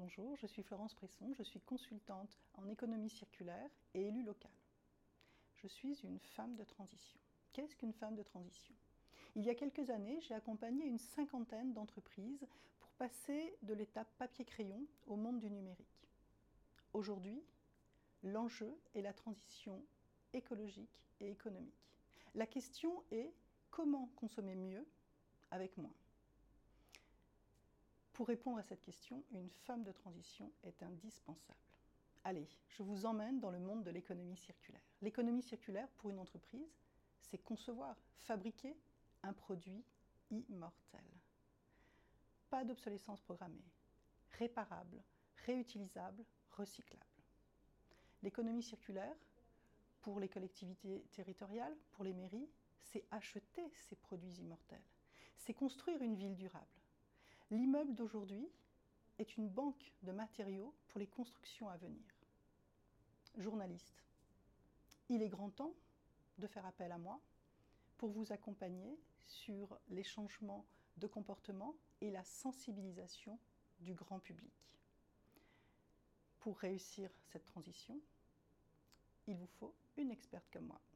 bonjour, je suis Florence Presson, je suis consultante en économie circulaire et élue locale. Je suis une femme de transition. Qu'est-ce qu'une femme de transition ? Il y a quelques années, j'ai accompagné une cinquantaine d'entreprises pour passer de l'étape papier-crayon au monde du numérique. Aujourd'hui, l'enjeu est la transition écologique et économique. La question est comment consommer mieux avec moins ? Pour répondre à cette question, une femme de transition est indispensable. Allez, je vous emmène dans le monde de l'économie circulaire. L'économie circulaire, pour une entreprise, c'est concevoir, fabriquer un produit immortel. Pas d'obsolescence programmée, réparable, réutilisable, recyclable. L'économie circulaire, pour les collectivités territoriales, pour les mairies, c'est acheter ces produits immortels. C'est construire une ville durable. L'immeuble d'aujourd'hui est une banque de matériaux pour les constructions à venir. Journaliste, il est grand temps de faire appel à moi pour vous accompagner sur les changements de comportement et la sensibilisation du grand public. Pour réussir cette transition, il vous faut une experte comme moi.